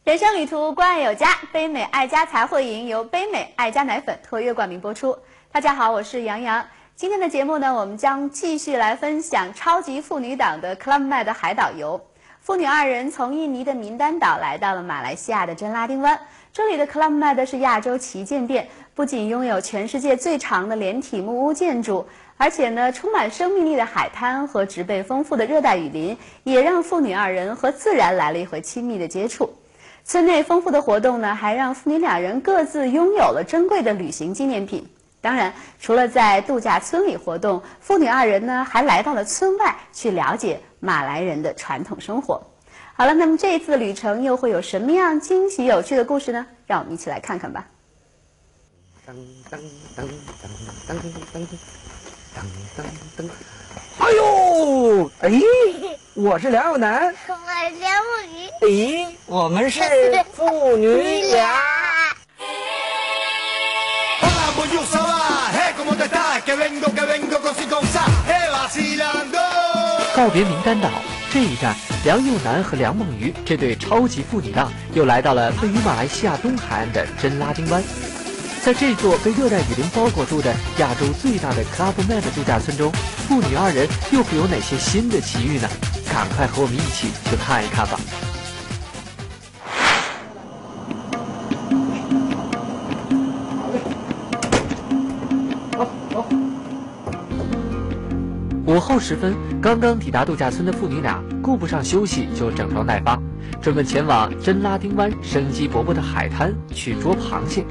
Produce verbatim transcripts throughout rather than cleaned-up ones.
人生旅途关爱有家，悲美爱家才会赢，由悲美爱家奶粉特约冠名播出。大家好，我是杨洋。今天的节目呢，我们将继续来分享超级妇女党的 Club Med 的海岛游。父女二人从印尼的民丹岛来到了马来西亚的真拉丁湾。这里的 Club Med 是亚洲旗舰店，不仅拥有全世界最长的连体木屋建筑，而且呢，充满生命力的海滩和植被丰富的热带雨林，也让父女二人和自然来了一回亲密的接触。村内丰富的活动呢，还让父女两人各自拥有了珍贵的旅行纪念品。当然，除了在度假村里活动，父女二人呢还来到了村外去了解马来人的传统生活。好了，那么这一次的旅程又会有什么样惊喜有趣的故事呢？让我们一起来看看吧。 噔噔噔噔噔噔噔噔噔，哎呦，哎，我是梁友南， 我是梁木鱼， 哎，我们是父女俩。 告别名丹岛，这一站，梁又南和梁梦鱼这对超级父女档又来到了位于马来西亚东海岸的真拉丁湾。在这座被热带雨林包裹住的亚洲最大的 Club Med 度假村中，父女二人又会有哪些新的奇遇呢？赶快和我们一起去看一看吧。午后时分，刚刚抵达度假村的父女俩顾不上休息，就整装待发，准备前往真拉丁湾生机勃勃的海滩去捉螃蟹。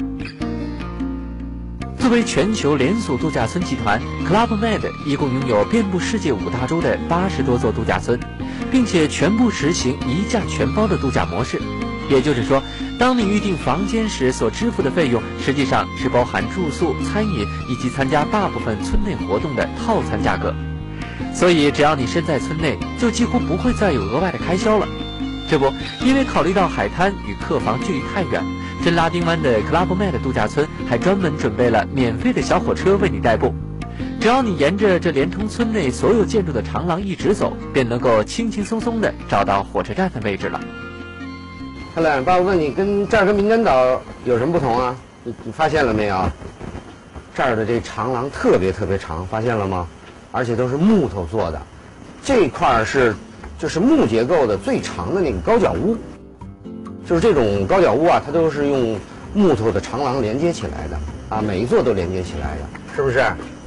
作为全球连锁度假村集团 ，Club Med 一共拥有遍布世界五大洲的八十多座度假村，并且全部实行一价全包的度假模式。也就是说，当你预订房间时所支付的费用，实际上是包含住宿、餐饮以及参加大部分村内活动的套餐价格。所以，只要你身在村内，就几乎不会再有额外的开销了。这不，因为考虑到海滩与客房距离太远，真拉丁湾的 Club Med 度假村还专门准备了免费的小火车为你代步。只要你沿着这连通村内所有建筑的长廊一直走，便能够轻轻松松地找到火车站的位置了。 看来，爸，我问你，跟这儿跟民丹岛有什么不同啊？你你发现了没有？这儿的这长廊特别特别长，发现了吗？而且都是木头做的，这块儿是就是木结构的最长的那个高脚屋，就是这种高脚屋啊，它都是用木头的长廊连接起来的啊，每一座都连接起来的，是不是？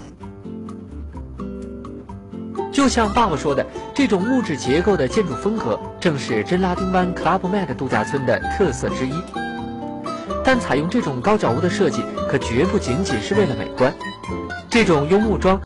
就像爸爸说的，这种木质结构的建筑风格正是真拉丁湾 Club Med 度假村的特色之一。但采用这种高脚屋的设计，可绝不仅仅是为了美观。这种用木桩